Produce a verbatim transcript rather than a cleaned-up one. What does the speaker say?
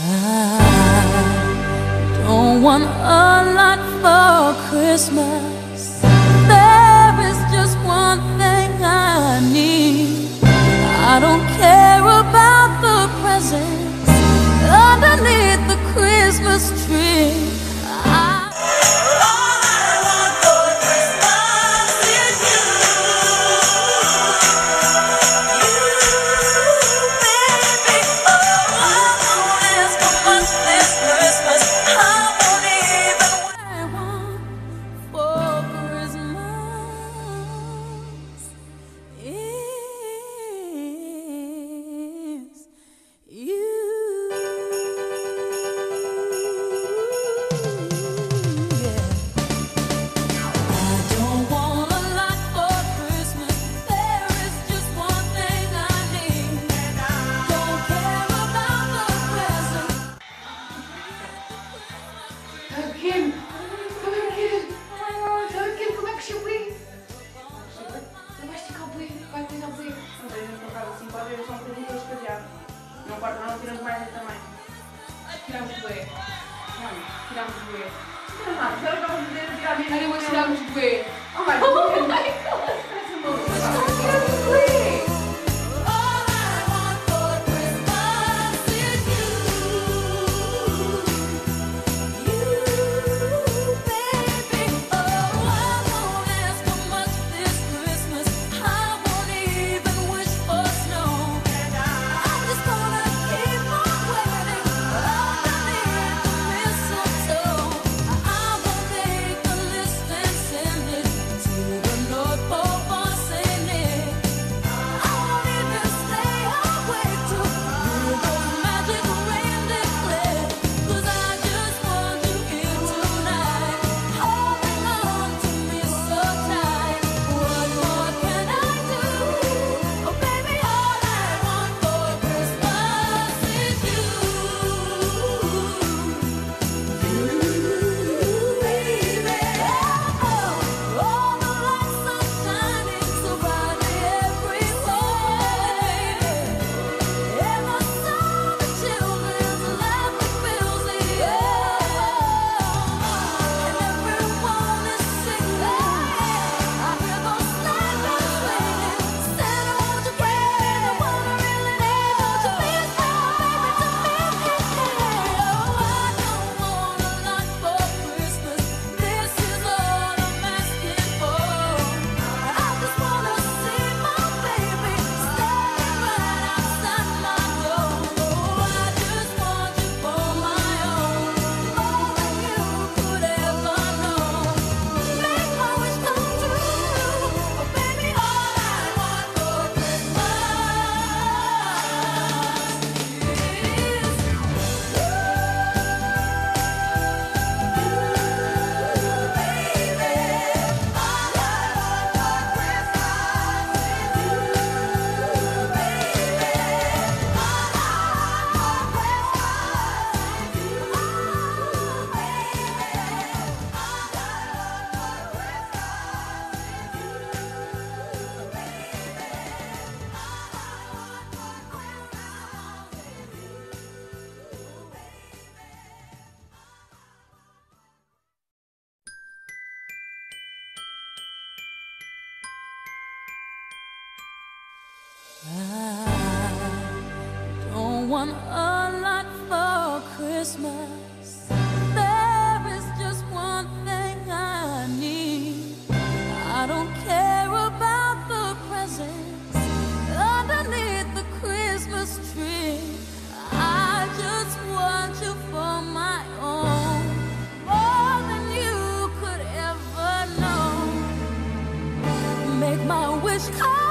I don't want a lot for Christmas. There is just one thing I need. I don't care about the presents underneath the Christmas tree. Kim, come here. Sabe, Kim, como é que chegou aí? Não vais esticar o bueiro, vai cuidar o bueiro. Não tens de colocar assim, pode ver só um bocadinho para escasear. Não importa, não tiramos mais esse também. Tiramos o bueiro. Não, Tiramos o bueiro. não tira nada, já acabamos de tirar bem. Olha, hoje tiramos o bueiro. Oh my God, parece um maluco. Tiramos o bueiro. I don't want a lot for Christmas. There is just one thing I need. I don't care about the presents underneath the Christmas tree. I just want you for my own, more than you could ever know. Make my wish come